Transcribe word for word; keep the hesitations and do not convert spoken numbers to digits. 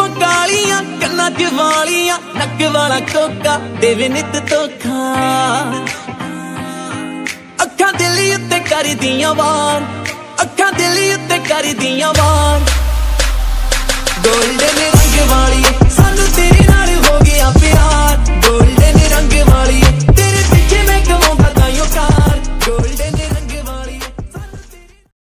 जुल्फां कालियां कन्नां च वालियां नक वाला कोका देवे नित धोखा अखां दिल उत्ते करदियां वार अखां दिल उत्ते करदियां वार गोल्डन रंग वाली